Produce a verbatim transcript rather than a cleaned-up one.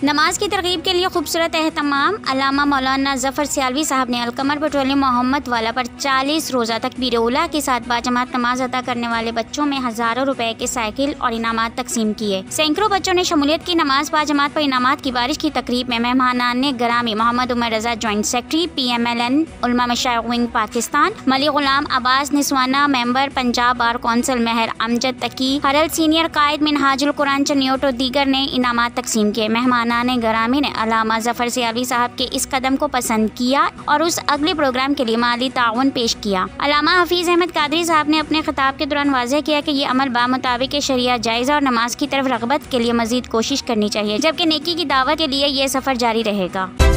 नमाज की तरगीब के लिए खूबसूरत एहतमाम। अल्लामा मौलाना जफ़र सियालवी साहब ने अलकमर पेट्रोलियम मोहम्मद वाला पर चालीस रोज़ा तकबीर उला के साथ बाजमात नमाज अदा करने वाले बच्चों में हज़ारों रुपए के साइकिल और इनामात तकसीम किए। सैकड़ों बच्चों ने शमूलियत की। नमाज बाजमात पर इनामात की बारिश की तकरीब में मेहमानान ग्रामी Mohammad Umar Raza joint secretary P M L N उलमा मशाइख विंग पाकिस्तान, मली गुलाम अब्बास निस्वाना member Punjab bar council, Mehar Amjad Taqi Haral senior कायद मिनहाजुल कुरान चनियोट और दीगर ने इनामात तकसीम किए। मेहमान नाने ग्रामी ने अल्लामा जफ़र सियालवी साहब के इस कदम को पसंद किया और उस अगले प्रोग्राम के लिए माली ताउन पेश किया। अल्लामा हफीज अहमद कादरी साहब ने अपने खिताब के दौरान वाज़ेह किया कि ये अमल बामुताबिक शरिया जायज़ और नमाज की तरफ रग़बत के लिए मज़ीद कोशिश करनी चाहिए, जबकि नेकी की दावत के लिए ये सफ़र जारी रहेगा।